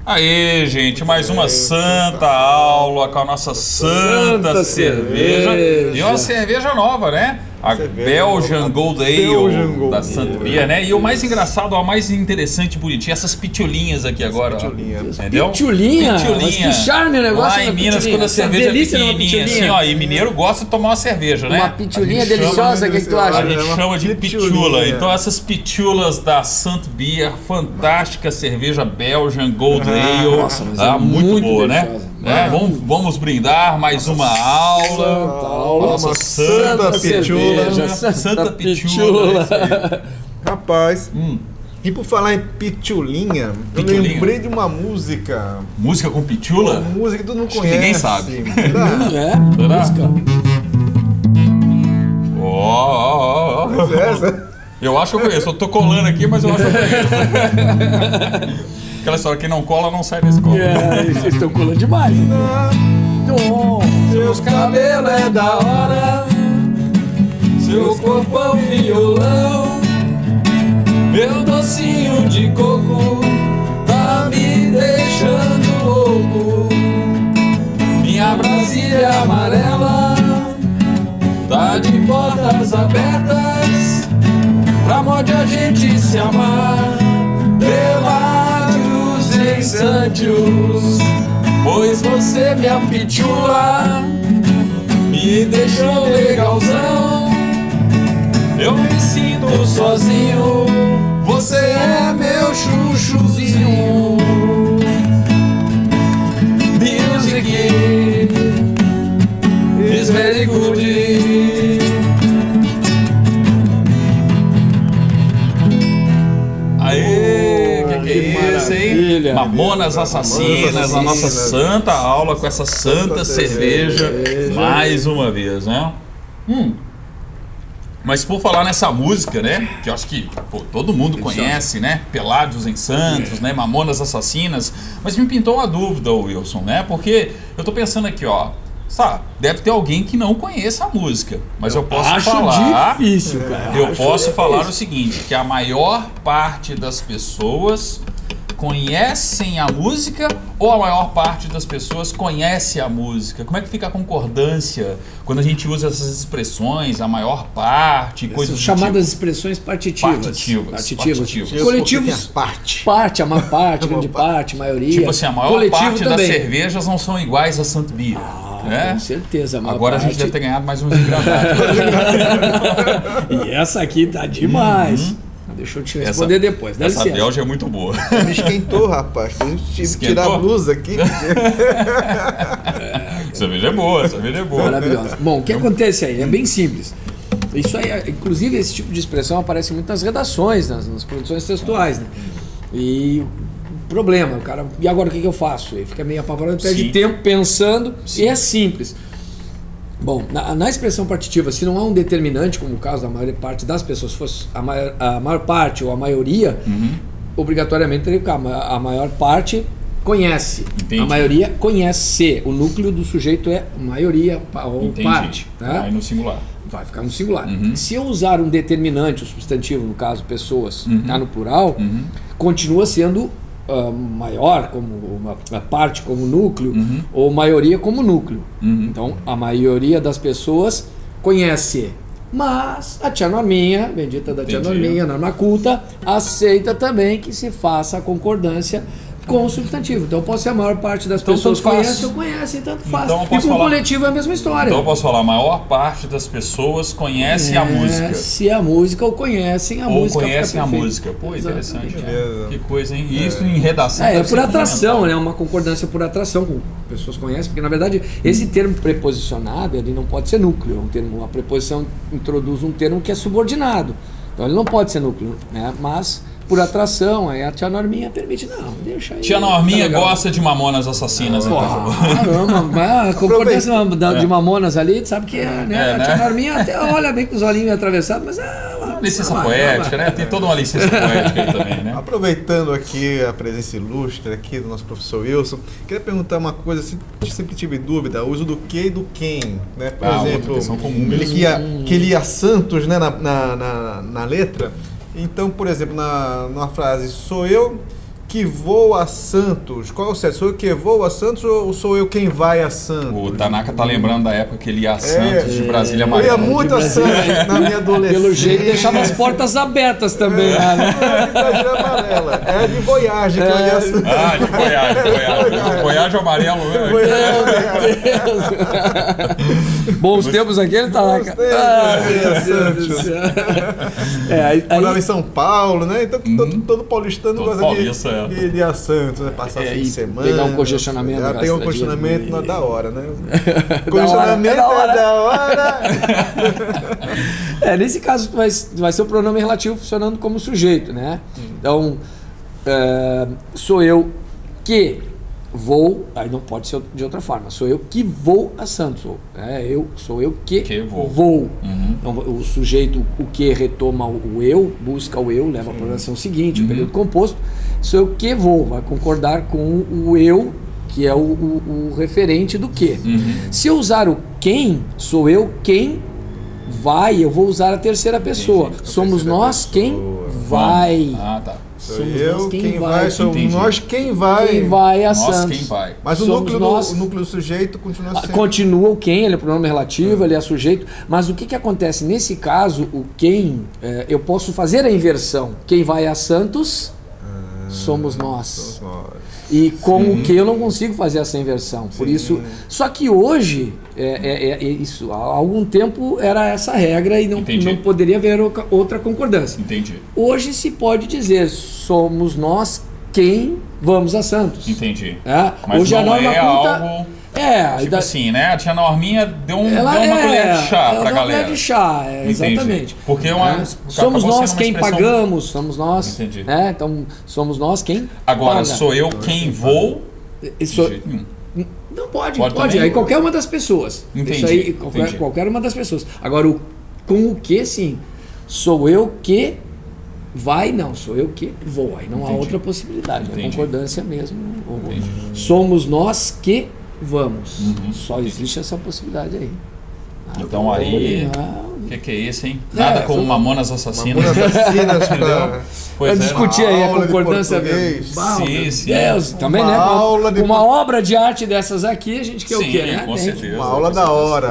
Aê, gente, mais uma santa aula com a nossa santa cerveja. E uma cerveja nova, né? A Belgian Gold Ale da St. Beer, né? E o mais engraçado, o mais interessante e bonitinho, essas pitulinhas aqui agora, ó. Entendeu? Pitulinha? Mas que charme o negócio. Lá em Minas, quando a cerveja é pequenininha, assim, ó, e mineiro gosta de tomar uma cerveja, né? Uma pitulinha deliciosa, o que tu acha? A gente chama de pitula. Então essas pitulas da St. Beer, fantástica cerveja Belgian Gold Ale. Nossa, mas é muito boa, né? Vamos brindar mais uma Santa aula, nossa santa pitula. Santa pitula. Rapaz, e por falar em pitulinha, eu lembrei de uma música. Música com pitula? Uma música que todo mundo Acho conhece. que ninguém sabe. Música. Mas essa? Eu acho que eu conheço. Eu tô colando aqui, mas eu acho que eu conheço. Aquela história, quem não cola não sai da escola. Vocês estão colando demais. Seus cabelos é da hora, seu corpo é um violão, meu docinho de coco tá me deixando louco. Minha Brasília amarela tá de portas abertas pra modo a gente se amar pelos instantes. Pois você, minha pitula, me deixou legalzão. Eu me sinto sozinho, você é meu chuchuzinho. Music is very good. Aê, que é isso, hein? Mamonas Mamonas Assassinas, a nossa santa aula com essa santa cerveja, mais uma vez, né? Mas por falar nessa música, né? Que eu acho que todo mundo conhece, né? Pelados em Santos, né? Mamonas Assassinas. Mas me pintou uma dúvida, Wilson, né? Porque eu tô pensando aqui, ó. Sabe, deve ter alguém que não conheça a música, mas eu posso falar. Difícil, cara. Eu posso falar o seguinte: que a maior parte das pessoas conhecem a música ou a maior parte das pessoas conhece a música? Como é que fica a concordância quando a gente usa essas expressões, a maior parte, coisas do chamadas tipo? expressões partitivas. Partitivas. Coletivos, parte, a maior parte, grande parte, maioria. Tipo assim, a maior coletivo parte também. das cervejas não são iguais a St. Beer. Né? Com certeza. Agora a gente deve ter ganhado mais uns engradados. E essa aqui tá demais. Deixa eu te responder depois. Dá Essa licença. Belga é muito boa. Me esquentou, rapaz. A gente tive que tirar a blusa aqui. Cerveja é boa, cerveja é boa. Maravilhosa. Bom, o que acontece aí? É bem simples. Isso aí, inclusive, esse tipo de expressão aparece muito nas redações, nas produções textuais, né? E problema, o cara, e agora o que eu faço? Ele fica meio apavorado, perde tempo pensando. E é simples. Bom, na expressão partitiva, se não há um determinante, como o caso da maior parte das pessoas, se fosse a maior parte ou a maioria, obrigatoriamente teria que ficar. A maior parte conhece. Entendi. A maioria conhece. O núcleo do sujeito é maioria ou parte. Tá? Vai no singular. Vai ficar no singular. Se eu usar um determinante, o substantivo, no caso pessoas, tá no plural, continua sendo maior como uma parte como núcleo ou maioria como núcleo. Então a maioria das pessoas conhece, mas a tia Norminha, bendita da tia Norminha, norma culta, aceita também que se faça a concordância com o substantivo. Então pode ser a maior parte das pessoas conhece ou conhecem, tanto faz. Então, e com o coletivo é a mesma história. Então eu posso falar, a maior parte das pessoas conhece a música. Conhece a música ou conhecem a música. Ou conhecem a música. Pô, interessante. Que coisa, hein? E isso em redação. É por atração, né? Uma concordância por atração, como pessoas conhecem, porque na verdade esse termo preposicionado ele não pode ser núcleo. Uma preposição introduz um termo que é subordinado. Então ele não pode ser núcleo, né? Mas por atração, aí a tia Norminha permite, não, deixa aí. Tia Norminha gosta de Mamonas Assassinas, então. A concordância de Mamonas ali, tu sabe que é, né? A tia Norminha até olha bem com os olhinhos atravessados, mas ela... Licença poética, né? Tem toda uma licença poética aí também, né? Aproveitando aqui a presença ilustre aqui do nosso professor Wilson, queria perguntar uma coisa, sempre tive dúvida, o uso do que e do quem, né? Por exemplo, ele que ele ia Santos, né, na letra. Então, por exemplo, numa frase, sou eu que vou a Santos. Qual é o certo? Sou eu que vou a Santos ou sou eu quem vai a Santos? O Tanaka tá lembrando da época que ele ia a Santos de Brasília Amarela. Eu ia muito a Santos na minha adolescência. Pelo jeito deixava as portas abertas também lá, né? De Brasília Amarela. Era de Voyage que eu ia a Santos. Ah, de Voyage. Voyage amarelo. Bons tempos aquele, Tanaka. Morava em São Paulo, né? Então todo paulistano gosta de ir a Santos, né? Passar fim de semana. Pegar um congestionamento. Pegar um congestionamento da hora, né? Congestionamento é da hora. Nesse caso vai ser o pronome relativo funcionando como sujeito, né? Então, sou eu que vou, aí não pode ser de outra forma, sou eu que vou a Santos, sou eu que vou. Então, o sujeito, o que retoma o eu, busca o eu, leva a programação seguinte, o período composto, sou eu que vou, vai concordar com o eu, que é o referente do que. Se eu usar o quem, sou eu quem vai, eu vou usar a terceira pessoa. Somos nós quem vai. Ah, tá. Somos eu quem vai, somos nós quem vai. Quem vai a Santos. Nós quem vai. Mas o núcleo do sujeito continua sendo. Continua o quem, ele é pronome relativo, ele é sujeito. Mas o que acontece? Nesse caso, o quem, eu posso fazer a inversão. Quem vai a Santos, somos nós. Somos nós. E com o que eu não consigo fazer essa inversão. Por isso. Só que hoje, isso, há algum tempo era essa regra e não poderia haver outra concordância. Entendi. Hoje se pode dizer, somos nós quem vamos a Santos. Entendi. Mas hoje não a norma algo... tipo assim, né? A tia Norminha deu uma colher de chá pra galera. Uma colher de chá, exatamente. Porque somos nós quem pagamos, somos nós. Entendi. Então, somos nós quem Agora, paga. sou eu quem vou? De jeito nenhum. Não pode. Aí qualquer uma das pessoas. Entendi. Isso aí, qualquer uma das pessoas. Agora, com o que, sim. Sou eu que vai, não. Sou eu que vou. Aí não há outra possibilidade. É concordância mesmo. Somos nós que vamos. Só existe essa possibilidade aí. Então aí, o que é isso, hein? Nada como Mamonas Assassinas. Mamonas Assassinas, entendeu? Eu discuti aí a concordância. Sim. Deus, também, né? Uma obra de arte dessas aqui, a gente quer o quê, né? Com certeza. Uma aula da hora.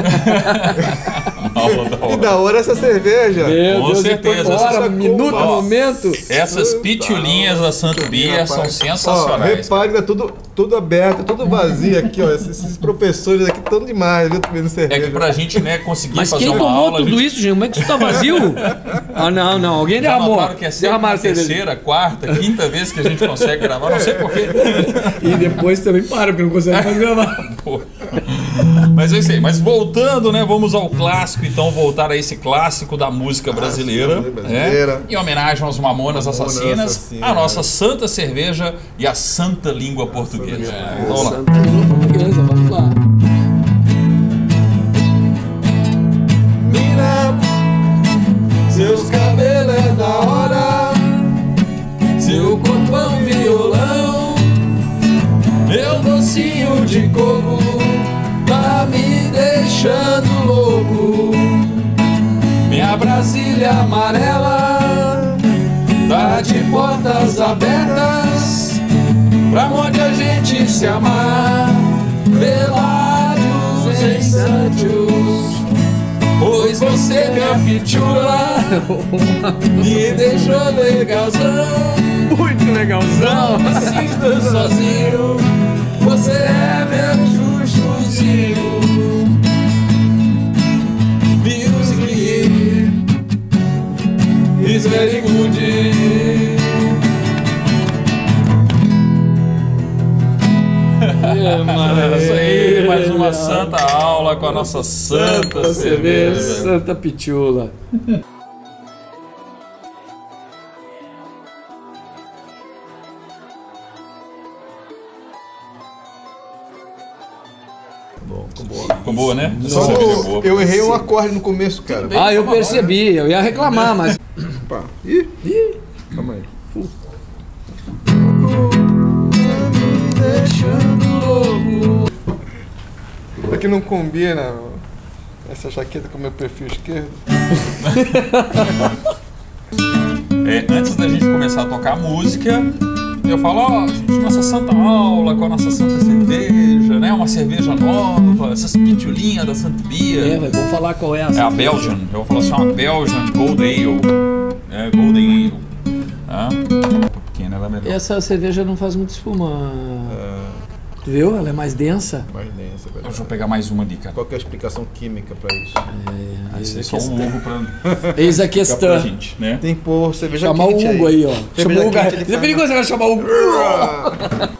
E da hora essa cerveja. Com certeza. Minuto, momento. Essas pitulinhas da Santo Bia são sensacionais. Repare, tá tudo aberto, tudo vazio aqui, ó. Esses professores aqui estão demais, viu? Tomando cerveja. É que pra gente, né, conseguir mas fazer quem uma tomou aula... tudo isso, gente? Como é que isso tá vazio? Não. Alguém derramou. Já que é sempre a terceira, quarta, quinta vez que a gente consegue gravar, não sei porquê. E depois também para, porque não consegue mais gravar. Mas é isso aí. Mas voltando, né? Vamos ao clássico, então, voltar a esse clássico da música brasileira. Em homenagem aos Mamonas Assassinas, a nossa santa cerveja e a santa língua portuguesa. Vamos lá. Santa língua portuguesa, vamos lá. Seus cabelos é da hora, seu corpão violão, meu docinho de coco tá me deixando louco. Minha Brasília amarela tá de portas abertas pra onde a gente se amar, velados em Santos. Pois você, minha pitula, me deixou legalzão. Muito legalzão. Não me sinto sozinho, você é meu chuchuzinho. Music is very good. Isso aí, mais uma santa aula com a nossa santa cerveja. Santa Pitula. Ficou boa, né? Eu errei um acorde no começo, cara. Eu percebi, eu ia reclamar, mas... Opa. Calma aí. É que não combina essa jaqueta com o meu perfil esquerdo. Antes da gente começar a tocar música, Eu falo, ó, gente, nossa santa aula com a nossa santa cerveja, né? Uma cerveja nova, essas pitulinhas da Santa Bia. Vamos falar qual é a cerveja. É a Belgian. Eu vou falar assim, uma Belgian Gold Ale. Golden Ale. Pequena, ela é melhor. Essa cerveja não faz muito espuma. Tu viu? Ela é mais densa. Mais densa, verdade. Deixa eu pegar mais uma dica. Qual que é a explicação química pra isso? Isso é só um ovo pra... Eis a questão. Pra gente, né? Tem que pôr cerveja chamar quente o Hugo aí, ó. Chama o Hugo. É perigoso ela chamar o Hugo.